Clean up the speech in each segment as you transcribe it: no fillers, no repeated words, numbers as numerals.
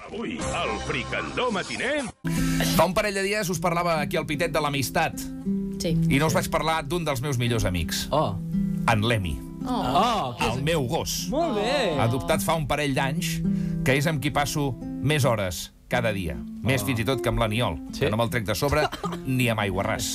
Avui, al Fricandó matiner... Fa un parell de dies us parlava aquí al Pitet de l'amistat. Sí. I no us vaig parlar d'un dels meus millors amics. Oh. En Lemmy. El meu gos. Molt bé. Adoptat fa un parell d'anys, que és amb qui passo més hores cada dia. Més fins i tot que amb l'Aniol, que no me'l trec de sobre ni amb aiguarràs.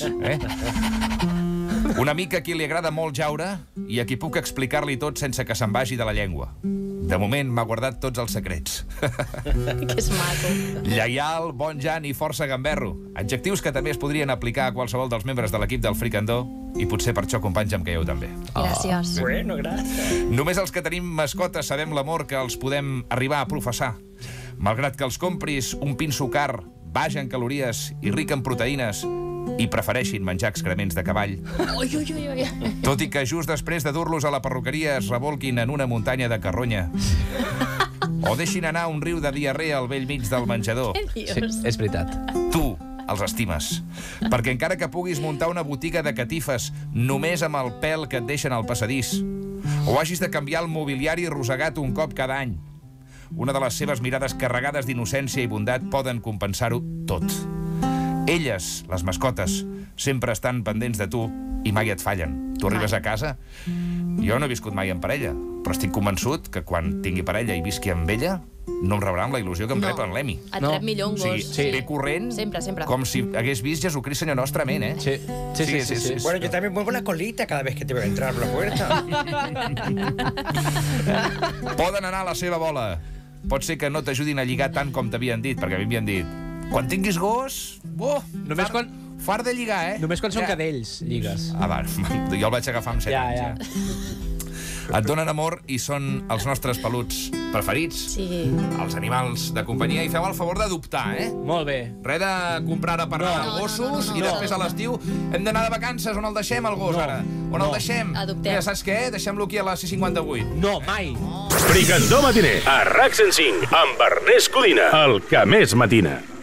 Un amic a qui li agrada molt jaure i a qui puc explicar-li tot sense que se'n vagi de la llengua. De moment m'ha guardat tots els secrets. Que és maco. Lleial, bon jan i força gamberro. Adjectius que també es podrien aplicar a qualsevol dels membres de l'equip del Fricandó i potser per això, companys, em caieu també. Gràcies. Bueno, gràcies. Només els que tenim mascotes sabem l'amor que els podem arribar a professar. Malgrat que els compris un pinso car, baix en calories i ric en proteïnes i prefereixin menjar excrements de cavall. Ui, ui, ui, ui. Tot i que just després de dur-los a la perruqueria es revolquin en una muntanya de carronya. O deixin anar un riu de diarrea al vell mig del menjador. Sí, és veritat. Tu els estimes. Perquè encara que puguis muntar una botiga de catifes només amb el pèl que et deixen al passadís, o hagis de canviar el mobiliari rosegat un cop cada any, una de les seves mirades carregades d'innocència i bondat poden compensar-ho tot. Elles, les mascotes, sempre estan pendents de tu i mai et fallen. Tu arribes a casa... Jo no he viscut mai en parella, però estic convençut que quan tingui parella i visqui amb ella, no em rebrà amb la il·lusió que em rep en Lemmy. Et rep millor un O sigui, gos. ve corrent Sempre, sempre. com si hagués vist Jesucrist Senyor Nostre, amén, eh? Sí. Bueno, yo también muevo la colita cada vez que te veo entrar por la puerta. Poden anar a la seva bola. Pot ser que no t'ajudin a lligar tant com t'havien dit, perquè a mi m'havien dit quan tinguis gos... Només quan... Far de lligar, eh? Només quan són cadells, lligues. Ah, va, jo el vaig agafar amb 7 anys, ja. Et donen amor i són els nostres peluts preferits, Sí. els animals de companyia, i feu el favor d'adoptar, eh? Molt bé. Res de comprar ara per anar No, gossos no. i després a l'estiu hem d'anar de vacances. On el deixem, el gos, ara? On el deixem? Adoptem. Mira, saps què? Deixem-lo aquí a la C58. No, mai. Fricandó matiner, a RAC 105, amb Ernest Codina, el que més matina.